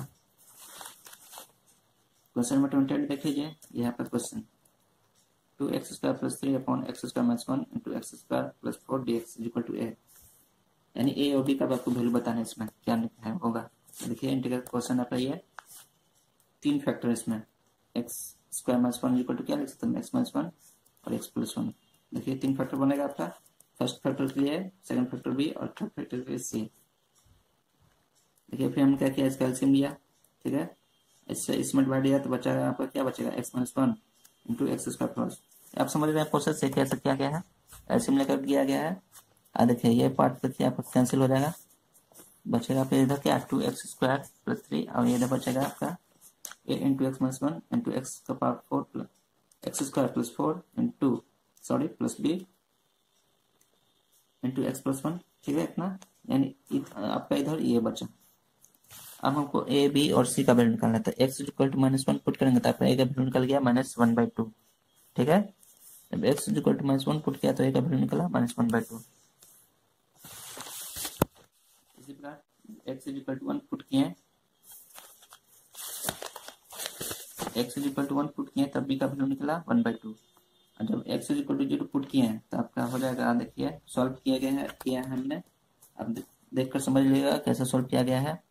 क्वेश्चन नंबर ट्वेंटी एट देखिए, ये आपका question two x square plus three upon x square minus one into x square plus four d x is equal to a, यानी a और B का आपको value बताना है, इसमें क्या लिखना है होगा। देखिए इंटीग्रल क्वेश्चन आपका ये तीन फैक्टर इसमें, x square minus one equal to क्या लिख सकते हैं, एक्स माइनस वन और एक्स प्लस वन। देखिए तीन फैक्टर बनेगा आपका, फर्स्ट फैक्टर के लिए, सेकंड फैक्टर बी और थर्ड फैक्टर के लिए सी। देखिए फिर हम क्या किया, इसका एलसीएम लिया, ठीक है, इससे इसमें डिवाइड दिया तो बचाएगा आपका क्या बचेगा, x minus one into x square plus. आप समझ रहे हैं प्रोसेस से कैसे क्या गया है, एलसीएम लेकर किया गया है। आ देखिए ये पार्ट देखिए आपका कैंसिल हो जाएगा, बचेगा फिर इधर क्या two x square plus three और ये इधर बचेगा आपका a into x minus one into x का power four plus x square plus four into sorry plus b into x plus one, ठीक है इतना, यानी आपका इधर ये बचा। अब हमको ए बी और सी का वैल्यू निकालना है, तो x equal to minus one put करेंगे तो आपका ए का वैल्यू निकल गया माइनस वन बाई टू, ठीक है। जब x equal to minus one put किया तो ए का वैल्यू निकला माइनस वन बाई टू। इसी प्रकार x equal to one put किए, x equal to one put किए तब बी का वैल्यू निकला वन बाई टू। और जब x equal to zero put किए हैं तो आपका हो जाएगा, देखिए सॉल्व किया गया है, किया है हमने, अब देखकर समझ लीजिएगा कैसे सॉल्व किया गया है।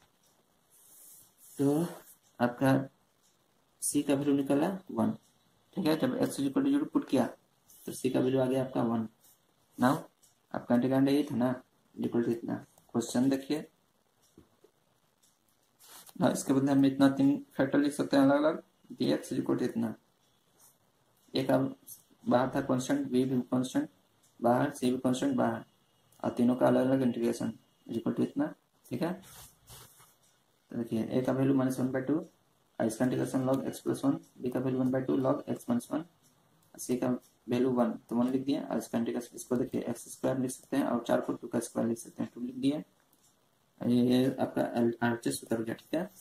तो आपका सी का वैल्यू निकला वन, ठीक है। जब x equal to zero put किया तो सी का वैल्यू आ गया आपका वन। नाउ आपका इंटीग्रेंड ये था ना, इक्वल टू इतना। क्वेश्चन देखिए ना, इसके बदले हम इतना तीन फैक्टर लिख सकते हैं अलग अलग, डी एक्स इक्वल टू इतना, एक अब बाहर था कांस्टेंट, बी भी कांस्टेंट बाहर, सी भी कांस्टेंट बाहर, और तीनों का अलग अलग इंटीग्रेशन इक्वल टू इतना, ठीक है। तो देखिए ए का value minus one by two और इसका integration log x plus one, B का value one by two log x minus one, C का वैल्यू वन तो वन लिख दिए, और इसका इंटीग्रेशन इसको देखिए एक्स स्क्वायर लिख सकते हैं और चार को टू का स्क्वायर लिख सकते हैं, टू लिख दिए, ये आपका आरएचएस उत्तर हो गया, ठीक है।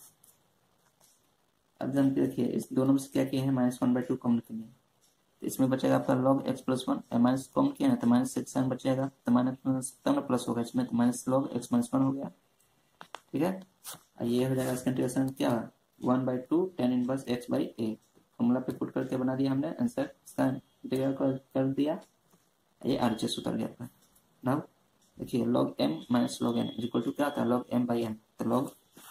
अब जब देखिए इस दोनों में से क्या किया है, minus one by two common किए, तो इसमें बचेगा आपका log x plus one, minus common किया है तो माइनस सिक्स साइन बचेगा, तो माइनस तब ना प्लस होगा इसमें, तो minus log x minus one हो गया, ठीक है। ये हो जाएगा इसका इंटीग्रेशन क्या, one by two tan inverse x by a, formula पे पुट करके बना दिया हमने आंसर, इसका इंटीग्रल कर, कर दिया, ये आरएचएस उतर गया आपका। नाउ देखिए log m minus log n equal to क्या था, लॉग एम बाई एन, तो लॉग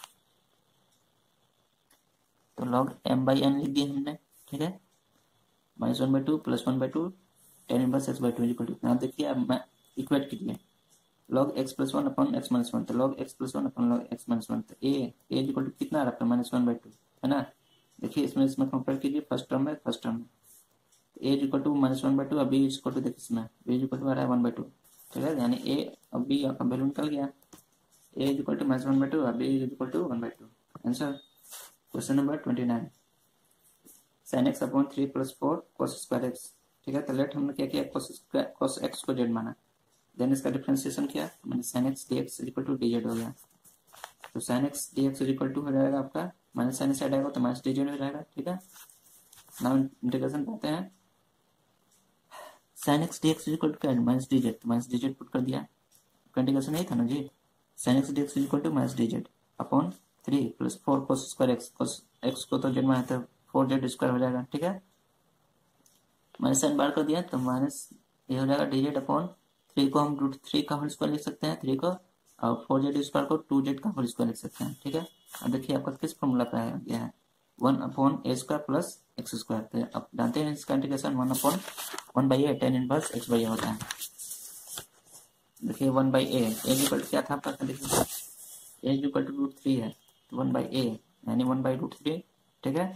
तो लॉग एम बाई एन लिख दिए हमने, ठीक है, minus one by two plus one by two tan inverse x by two equal to, आप देखिए अब मैं इक्वेट कीजिए, log x plus one upon x minus one, तो log x plus one upon log x minus one, तो ए a equal to कितना आ रहा है माइनस वन बाई टू, है ना। देखिए इसमें इसमें कंपेयर कीजिए, फर्स्ट टर्म में फर्स्ट टर्म में a equal to minus one by two, अभी इक्वल टू देखिए इसमें बी इक्वल टू आ रहा है वन बाई टू, ठीक है, यानी ए अब बी आपका वैल्यू निकल गया, a equal to minus one by two, अभी equal to one by two. Answer question number twenty nine, sine x upon three plus four cos square x, ठीक है। तो लेट हमने क्या किया, कोस स्क्वायर कोस एक्स को z माना, then इसका डिफरेंशिएशन किया, मैंने sine x D x equal to D z हो गया, तो sine x D x equal to हो जाएगा आपका माइनस साइन साइड आएगा तो माइनस डी जेड हो जाएगा, ठीक है। नाउ इंटीग्रेशन करते हैं, sine x D x equal to क्या माइनस डी जेड, तो माइनस डी जेड पुट कर दिया, इंटीग्रेशन नहीं था ना जी, sine x D x equal to minus d z upon three plus four cos square x, cos x को तो जेड में है तो फोर जेड स्क्वायर हो जाएगा, ठीक है। माइनस साइन बाहर कर दिया तो माइनस ये हो जाएगा डी जेड अपॉन थ्री को हम रूट थ्री का होल स्क्वायर लिख सकते हैं, थ्री को, और फोर जेड स्क्वायर को टू जेड का होल स्क्वायर लिख सकते हैं, ठीक है। अब देखिए आपका किस फॉर्मूला पे आया गया है, one upon a square plus x square, तो आप जानते हैं इसका integration one upon one by a tan inverse x by a होता है। देखिए one by a a equal to क्या था आपका, देखिए a equal to root three है, तो वन बाई ए यानी वन बाई रूट थ्री, ठीक है,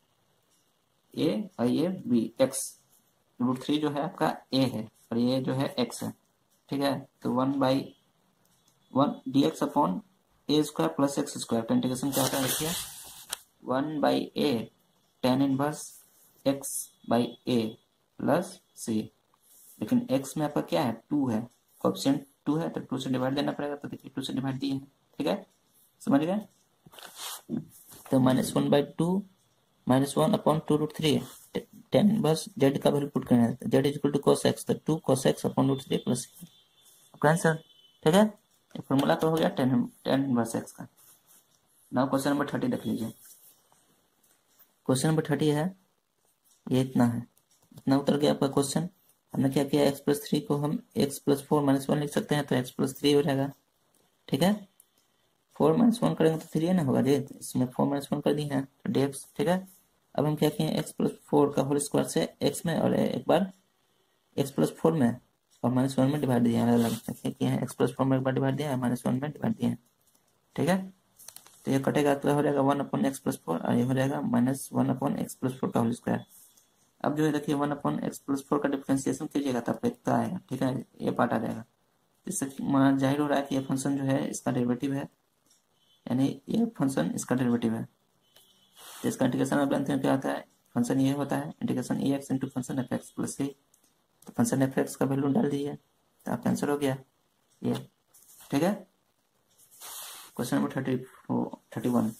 ए और ये बी एक्स, रूट थ्री जो है आपका ए है और ये जो है एक्स है, ठीक है। तो one by one D x upon a square plus x square का इंटीग्रेशन क्या होता है, देखिए one by a tan inverse x by a plus c, लेकिन एक्स में आपका क्या है टू है, कोएफिशिएंट टू है तो टू से डिवाइड देना पड़ेगा, तो देखिए टू से डिवाइड दिए हैं, ठीक है, समझ गए। तो minus one by two minus one upon two root three है, टेन बस जेड का वैल्यू पुट करना है, z is equal to cos x, तो two cos x upon root three plus आपका आंसर। ठीक है, ये फॉर्मूला तो हो गया टेन टेन इनवर्स एक्स का। नाउ क्वेश्चन नंबर थर्टी देख लीजिए। क्वेश्चन नंबर थर्टी है, ये इतना है, इतना उतर गया आपका क्वेश्चन। हमने क्या किया, एक्स प्लस थ्री को हम x plus four minus one लिख सकते हैं, तो एक्स प्लस थ्री हो जाएगा। ठीक है, फोर माइनस वन करेंगे तो थ्री है ना होगा जी, इसमें फोर माइनस वन कर दी है तो डी एक्स। ठीक है, अब हम क्या किए, एक्स प्लस फोर का होल स्क्वायर से एक्स में और एक बार एक्स प्लस फोर में और माइनस वन में डिवाइड दिया है, अलग क्या किए हैं, एक्स प्लस फोर में एक बार डिवाइड दिया है, माइनस वन में डिवाइड दिया है। ठीक है, तो ये कटेगा तो हो जाएगा one upon x plus four और ये हो जाएगा minus one upon x plus four का होल स्क्वायर। अब जो है देखिए one upon x plus four का डिफरेंशिएशन कीजिएगा तब इतना आएगा। ठीक है, ये पार्ट आ जाएगा। इससे जाहिर हो रहा है कि ये फंक्शन जो है इसका डेरिवेटिव है, यानी ये फंक्शन इसका डेरिवेटिव है। तो इसका इंटीग्रेशन आप जानते हैं क्या होता है, फंक्शन ये होता है integration a x into function F x plus c. तो फंक्शन एफ एक्स का वैल्यू डाल दीजिए तो आपका आंसर हो गया ये। ठीक है, question number thirty four thirty one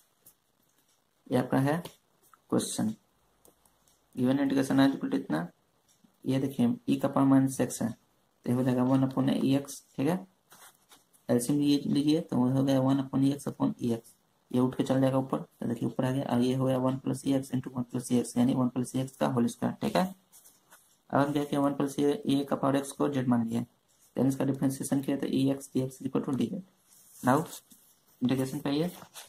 ये आपका है क्वेश्चन। गिवन इंटीग्रेशन है इक्वल टू इतना, ये देखिए ई का पावर माइनस एक्स है तो हो जाएगा वन अपॉन ई एक्स। ठीक है, एलसीएम लीजिए तो हो गया one upon e x upon e x, ये उठ के चल जाएगा ऊपर, तो देखिए ऊपर आ गया और ये हो गया one plus e x into one plus e x, यानी वन प्लस ई एक्स का होल स्क्वायर। ठीक है, अब हम क्या किया, वन प्लस ई का पावर एक्स को जेड मान लिया, देन इसका डिफरेंशिएशन किया तो e x D x equal to D z. Now integration पाइए,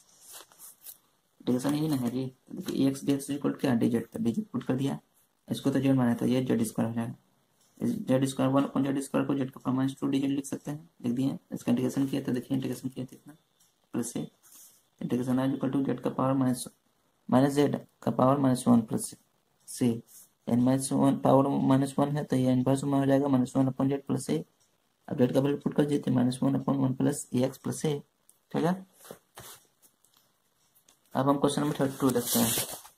इंटीग्रेशन ही ना है जी, तो देखिए e x D x equal to क्या, डी जेड, तो डी जेड पुट कर दिया, इसको तो जेड माना तो ये जेड स्क्वायर हो जाएगा, z square one upon z square को जेड का power minus two D z लिख सकते हैं, लिख दिए। इसका इंटीग्रेशन किया तो देखिए इंटीग्रेशन किया तो इतना प्लस से integration I equal to z का पावर माइनस माइनस जेड का power minus one plus c, n minus one power minus one है तो ये इनवर्स में हो जाएगा minus one upon z plus a. अब जेड का वैल्यू पुट कर दीजिए minus one upon one plus a x plus a. ठीक है, अब हम क्वेश्चन नंबर थर्टी टू देखते हैं।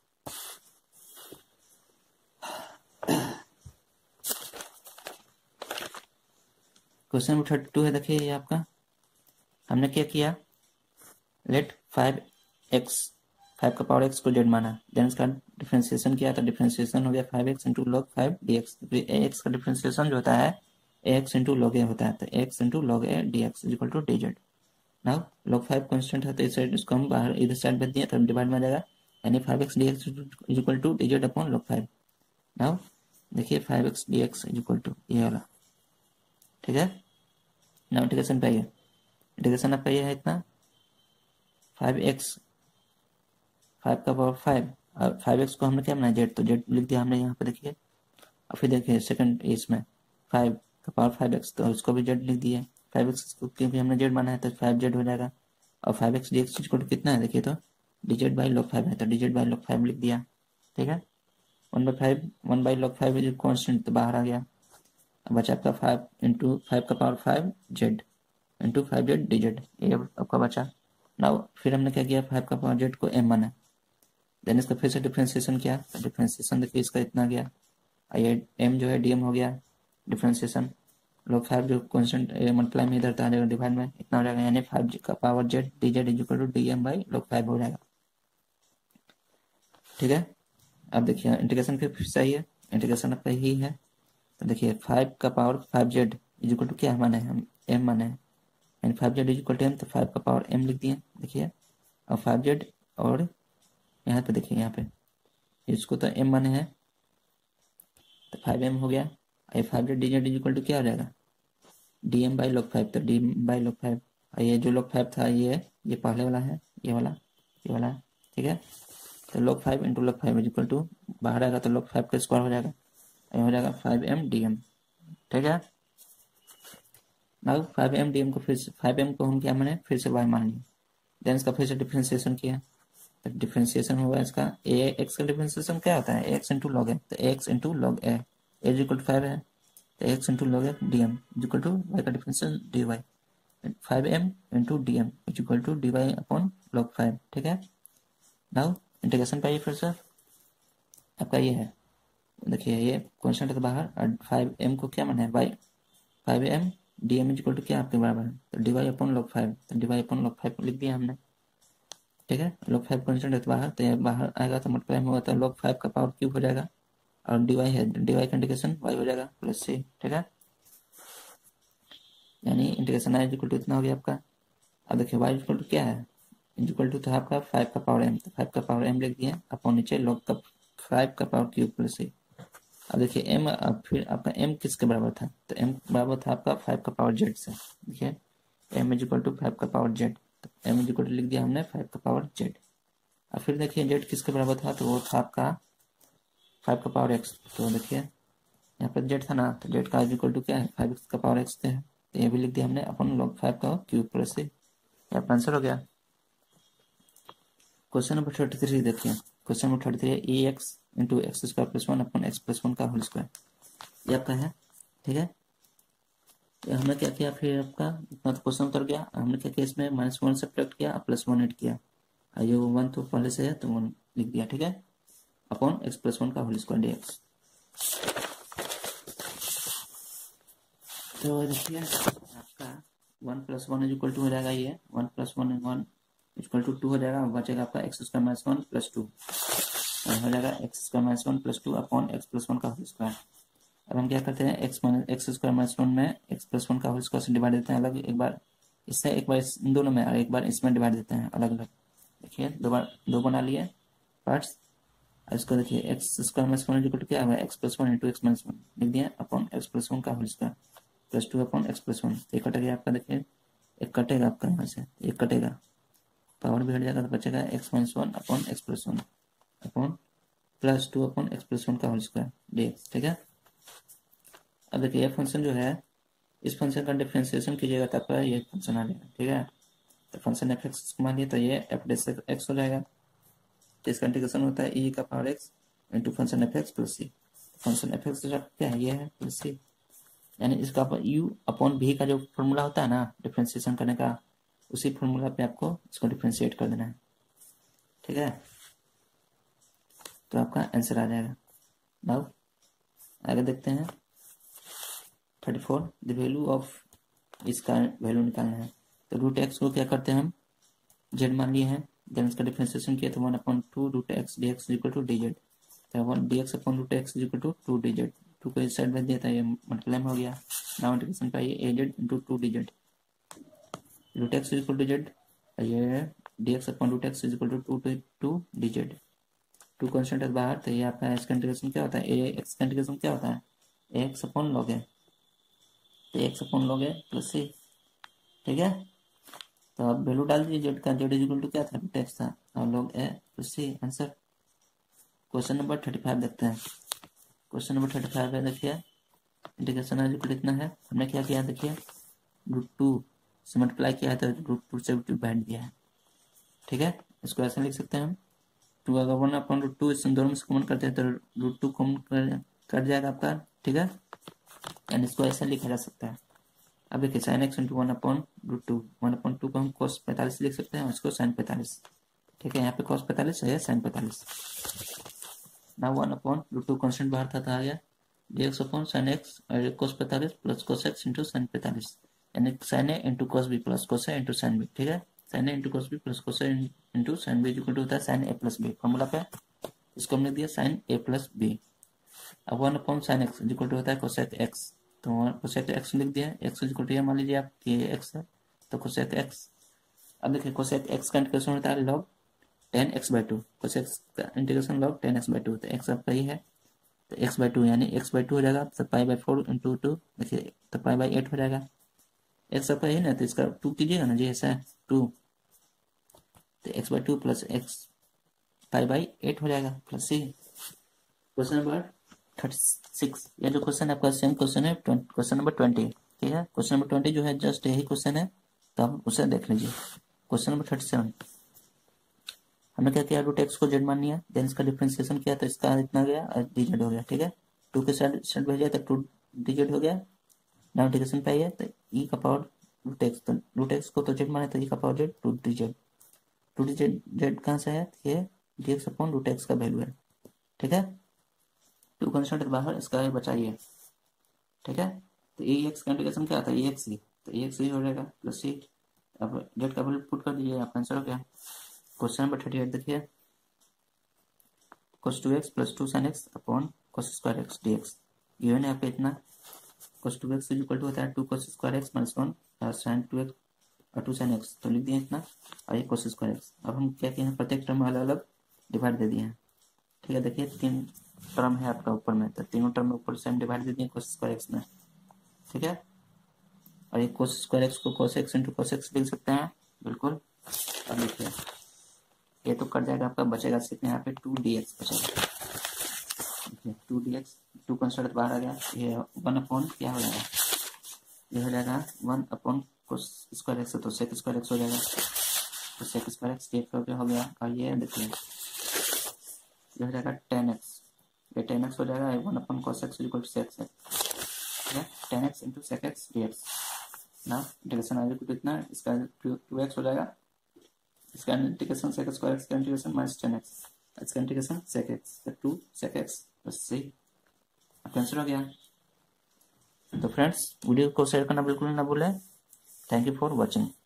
क्वेश्चन नंबर थर्टी टू है, देखिए ये आपका, हमने क्या किया, लेट फाइव एक्स फाइव का पावर एक्स को जेड माना, देन इसका डिफरेंशिएशन किया तो डिफरेंशिएशन हो गया five x into log five d x. X का डिफरेंशिएशन जो होता है एक्स इंटू लॉग ए होता है, तो x into log A d x equal to D z. Now log five constant है तो इस साइड इसको हम बाहर इधर साइड भेज दिए तो डिवाइड में आ जाएगा, यानी five x D x equal to D z upon log five. Now देखिए five x D x equal to ये वाला। ठीक है, नाउ इंटीग्रेशन पाइए, इंटीग्रेशन आपका ये है इतना, फाइव एक्स फाइव का पावर फाइव और फाइव एक्स को हमने क्या बनाया जेड, तो जेड लिख दिया हमने यहाँ पे देखिए। और फिर देखिए सेकंड इसमें फाइव का पावर फाइव एक्स तो उसको भी जेड लिख दिया, फाइव एक्स को क्योंकि हमने जेड माना है तो फाइव जेड हो जाएगा। और five x D x equal to कितना है देखिए, तो d z by log five है तो d z by log five लिख दिया। ठीक है, one by five one by log five is constant तो बाहर आ गया, बचा आपका फाइव इंटू फाइव का power five z into five Z D z, ये आपका बचा। नाउ फिर हमने क्या किया, फाइव का पावर जेड को एम माना, देन इसका फिर से डिफरेंशिएशन किया तो डिफरेंशिएशन देखिए इसका इतना गया, ये एम जो है डीएम हो गया डिफरेंशिएशन, लॉग फाइव जो कॉन्स्टेंट मल्टीप्लाई में इधर आ जाएगा डिवाइड में इतना हो जाएगा, यानी फाइव का power z D Z is equal to d M by log five हो जाएगा। ठीक है, अब देखिए इंटीग्रेशन फिर सही है, इंटीग्रेशन आपका ही है, तो देखिए फाइव का power five z is equal to क्या माने हम एम माने हैं, यानी five z is equal to m, तो फाइव का पावर एम लिख दिए देखिए, और फाइव जेड और यहाँ पे देखिए यहाँ पे इसको तो एम माने हैं तो फाइव एम हो गया, ये five Z D Z is equal to क्या हो जाएगा D M by log five, तो D M by log five, ये जो लॉग फाइव था ये ये पहले वाला है, ये वाला ये वाला है। ठीक है, तो log five into log five is equal to बाहर आएगा तो लॉग फाइव का स्क्वायर हो जाएगा, ये हो जाएगा फाइव एम डी एम। ठीक है, now five M D M को फिर से फाइव एम को हम क्या माने फिर से वाई मान लिए, देन इसका फिर से डिफरेंशिएशन किया तो डिफरेंशिएशन हुआ इसका ए एक्स का डिफरेंशिएशन क्या होता है एक्स इंटू लॉग ए, तो x into log A is equal to five है तो x into log A D M is equal to Y का differentiation D Y, five M into D M is equal to D Y upon log five. ठीक है, now integration पाइए फिर से आपका ये है, देखिए ये कॉन्स्टेंट के बाहर और फाइव एम को क्या माना है Y, five M D M is equal to क्या आपके बराबर है तो D Y upon log five, तो D Y upon log five लिख दिया हमने। ठीक है, लॉग फाइव कॉन्स्टेंट है तो बाहर, तो ये बाहर आएगा तो मल्टीप्लाई में होगा तो लॉग फाइव का पावर क्यूब हो जाएगा, और डीवाई है, डीवाई का इंटीग्रेशन वाई हो जाएगा प्लस सी। ठीक है, यानी इंटीग्रेशन आई इक्वल टू इतना हो गया आपका। अब देखिए वाई इक्वल टू क्या है, इक्वल टू था आपका फाइव का पावर एम, तो फाइव का पावर एम लिख दिया अपॉन नीचे लॉग का फाइव का पावर क्यूब प्लस सी। अब देखिए एम, अब फिर आपका एम किसके बराबर था, तो एम बराबर था आपका फाइव का पावर जेड से। देखिए M is equal to five का पावर जेड, तो एम इज इक्वल टू लिख दिया हमने फाइव का पावर जेड। अब फिर देखिए जेड किसके बराबर था, तो वो था आपका फाइव का पावर एक्स। तो देखिए यहाँ पर जेड था ना, तो जेड का इज इक्वल टू क्या है, फाइव का पावर एक्स है, तो ये भी लिख दिया हमने अपन लॉग फाइव का क्यूब प्लस सी। आपका आंसर हो गया। क्वेश्चन नंबर थर्टी थ्री देखिए, क्वेश्चन नंबर थर्टी थ्री है ए x into x square plus one upon X plus one का होल स्क्वायर, ये आपका है। ठीक है, तो हमने क्या किया फिर आपका इतना तो क्वेश्चन उतर गया, हमने क्या किया इसमें माइनस वन सब्ट्रैक्ट किया प्लस वन ऐड किया, ये वन तो पहले से है तो वन लिख दिया। ठीक है, अपॉन एक्स प्लस वन का होल स्क्वायर डी एक्स। तो देखिए आपका one plus one equal to हो जाएगा, ये one plus one one equal to two हो जाएगा, बचेगा आपका x square minus one plus two, हो जाएगा X square minus one plus two upon x plus one का होल स्क्वायर। अब हम क्या करते हैं, x minus x square minus one में एक्स प्लस वन का होल स्क्वायर से डिवाइड देते हैं अलग, एक बार इससे एक बार इस दोनों में और एक बार इसमें डिवाइड देते हैं अलग अलग। देखिए दो बार दो बना लिए पार्ट्स। इसको देखिए X square minus one equal to क्या है, X plus one into x minus one लिख दिया अपॉन एक्स प्लस वन का whole square plus two upon x plus one. एक कटेगा आपका, देखिए एक कटेगा आपका यहाँ से, एक कटेगा पावर भी हट जाएगा तो बचेगा x minus one upon x plus one upon plus two upon x plus one का होल स्क्वायर डी एक्स। ठीक है, अब देखिए ये फंक्शन जो है, इस फंक्शन का डिफ्रेंसिएशन कीजिएगा तब पर ये फंक्शन आ जाएगा। ठीक है, तो फंक्शन एफ एक्स को मान लिया तो ये एफ डेस एक्स हो जाएगा, तो इसका इंटीग्रेशन होता है ई का power x into function F x plus C. Function F x क्या है, ये है प्लस सी, यानी इसका यू अपॉन भी का जो फॉर्मूला होता है ना डिफ्रेंसिएशन करने का, उसी फॉर्मूला पे आपको इसको डिफ्रेंशिएट कर देना है। ठीक है, तो आपका आंसर आ जाएगा। नाउ आगे देखते हैं thirty four, the value of इसका वैल्यू निकालना है। तो रूट एक्स को क्या करते हैं हम, जेड मान लिए हैं, देन इसका डिफरेंशिएशन किया तो one upon two root X D x equal to D Z, तो one D x upon root X equal to two D Z, two को इस साइड भेज दिया था ये मल्टीप्लाई में हो गया। नाउ इंटीग्रेशन पाइए A Z into two D Z, root X equal to Z, ये D x upon root X equal to two two D Z, two constant है बाहर, तो ये आपका एक्स का इंटीग्रेशन क्या होता है, ए एक्स का इंटीग्रेशन क्या होता है, ए एक्स अपॉन लॉग है, तो एक्स अपॉन लॉग है प्लस सी। ठीक है, तो आप वैल्यू डाल दीजिए जेड का, जेड इक्वल टू क्या था, रूट एक्स था, और log A plus C answer. Question number thirty five देखते हैं, क्वेश्चन नंबर थर्टी फाइव है, देखिए इंटीग्रेशन इक्वल इतना है, हमने क्या किया देखिए रूट टू से मल्टीप्लाई किया है तो रूट टू से डिवाइड दिया है। ठीक है, इसको ऐसे लिख सकते हैं हम, टू अगर वन अपॉन रूट टू इस दोनों में से कॉमन करते हैं तो रूट टू कॉमन कर कट जाएगा आपका। ठीक है, एंड इसको ऐसे लिखा जा सकता है। अब देखिए sine X into one upon root two, one upon two को हम कॉस पैंतालीस लिख सकते हैं और इसको साइन पैंतालीस। ठीक है, यहाँ पे कॉस पैंतालीस है, साइन पैंतालीस। ना one upon root two constant बाहर था, था आ गया D x upon sine X और कॉस पैंतालीस plus cos X into sine पैंतालीस, यानी sine A into cos B plus cos A into sine B. ठीक है, sine A into cos B plus cos A into sine B equal to होता है sine A plus B, formula पे इसको हमने दिया साइन ए प्लस बी। अब one upon sine X equal to होता है कोसेक एक्स, तो कोसेक एक्स लिख दिया, एक्स इक्वल टू मान लीजिए आप ये एक्स है तो कोसेक एक्स। अब देखिए कोसेक एक्स का इंटीग्रेशन होता है log ten X by two, cosec का integration log ten X by two, तो एक्स आपका ही है तो एक्स बाई टू यानी एक्स बाई टू हो जाएगा, तो pi by four into two देखिए तो पाई बाई एट हो जाएगा, एक्स आपका ही ना, तो इसका टू कीजिएगा ना जी, ऐसा है टू, तो X by two plus X pi by eight हो जाएगा plus C. Question number thirty six, ये जो क्वेश्चन आपका सेम क्वेश्चन है क्वेश्चन नंबर ट्वेंटी। ठीक है, क्वेश्चन नंबर ट्वेंटी जो है जस्ट यही क्वेश्चन है, तो आप उसे देख लीजिए। क्वेश्चन नंबर थर्टी सेवन, हमने क्या किया रूट एक्स को जेड मान लिया, देन इसका डिफरेंशिएशन किया तो इसका इतना गया और डी जेड हो गया। ठीक है, टू के साइड साइड भेजा तो टू डी जेड हो गया, नाउ इंटीग्रेशन पे आइए तो ई का पावर रूट एक्स, तो रूट एक्स को तो जेड माने तो ई का power Z two D Z, two D Z Z कहाँ से है, ये D x upon root X का वैल्यू है। ठीक है, टू कॉन्स्टेंट बाहर, इसका है बचाइए। ठीक है, तो ए एक्स का इंटीग्रेशन क्या आता है, ए एक्स ही, तो ए एक्स ही हो जाएगा प्लस सी। अब जेड का वैल्यू पुट कर दीजिए, आपका आंसर हो गया। क्वेश्चन नंबर थर्टी एट देखिए, cos two x plus two sin x upon cos square X dx given है यहाँ पे इतना। cos two X equal to होता है two cos square X minus one sin two X और two sin x, तो लिख दिए इतना, और ये cos स्क्वायर एक्स। अब हम क्या किए हैं, प्रत्येक टर्म में अलग अलग डिवाइड दे दिए हैं। ठीक है, देखिए तीन टर्म है आपका ऊपर में, तो तीनों टर्म में ऊपर से हम डिवाइड दे दिए cos स्क्वायर एक्स में। ठीक है, और ये cos स्क्वायर एक्स को cos x into cos x लिख सकते हैं, बिल्कुल। अब देखिए ये तो कट जाएगा आपका, बचेगा सिर्फ यहाँ पे टू डी एक्स बचेगा। देखिए two D X, two constant बाहर आ गया, ये वन अपॉन क्या हो जाएगा, ये हो जाएगा one upon cos square X, तो sec स्क्वायर एक्स हो जाएगा, तो sec स्क्वायर एक्स dx हो गया। और ये देखिए ये हो जाएगा टेन एक्स, ये टेन एक्स हो जाएगा, one upon cos x equal to sec x, ठीक है, tan X into sec x dx। ना इंटीग्रेशन आ जाएगा कितना, इसका टू एक्स हो जाएगा, इसका इंटीग्रेशन sec स्क्वायर एक्स का इंटीग्रेशन माइनस टेन एक्स, इसका इंटीग्रेशन sec x, तो टू sec x बस सही आंसर हो गया। तो फ्रेंड्स वीडियो को शेयर करना बिल्कुल ना भूलें। Thank you for watching.